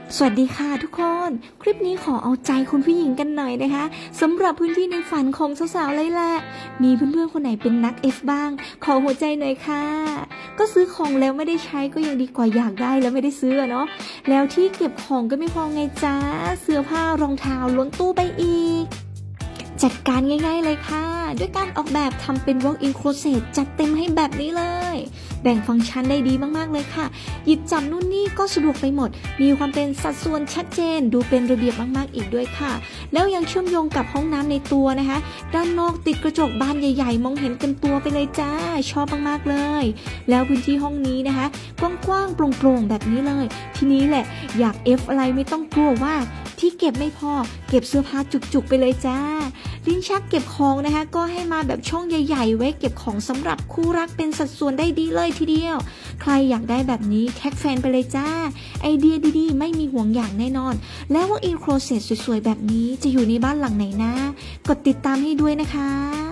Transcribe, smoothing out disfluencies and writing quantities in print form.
สวัสดีค่ะทุกคนคลิปนี้ขอเอาใจคุณผู้หญิงกันหน่อยนะคะสำหรับพื้นที่ในฝันของสาวๆเลยแหละมีเพื่อนๆคนไหนเป็นนัก F บ้างขอหัวใจหน่อยค่ะก็ซื้อของแล้วไม่ได้ใช้ก็ยังดีกว่าอยากได้แล้วไม่ได้ซื้อเนาะแล้วที่เก็บของก็ไม่พอไงจ้าเสื้อผ้ารองเท้าล้นตู้ไปอีกจัดการง่ายๆเลยค่ะด้วยการออกแบบทำเป็น walk-in closet จัดเต็มให้แบบนี้เลยแบ่งฟังก์ชันได้ดีมากๆเลยค่ะหยิบจับนู่นนี่ก็สะดวกไปหมดมีความเป็นสัดส่วนชัดเจนดูเป็นระเบียบมากๆอีกด้วยค่ะแล้วยังเชื่อมโยงกับห้องน้ำในตัวนะคะด้านนอกติดกระจกบานใหญ่ๆมองเห็นกันตัวไปเลยจ้าชอบมากๆเลยแล้วพื้นที่ห้องนี้นะคะกว้างๆโปร่งๆแบบนี้เลยทีนี้แหละอยาก F อะไรไม่ต้องกลัวว่าที่เก็บไม่พอเก็บเสื้อผ้าจุกๆไปเลยจ้าลิ้นชักเก็บของนะคะก็ให้มาแบบช่องใหญ่ๆไว้เก็บของสำหรับคู่รักเป็นสัดส่วนได้ดีเลยทีเดียวใครอยากได้แบบนี้แท็กแฟนไปเลยจ้าไอเดียดีๆไม่มีห่วงอย่างแน่นอนแล้วว่าอินโครเซตสวยๆแบบนี้จะอยู่ในบ้านหลังไหนนะกดติดตามให้ด้วยนะคะ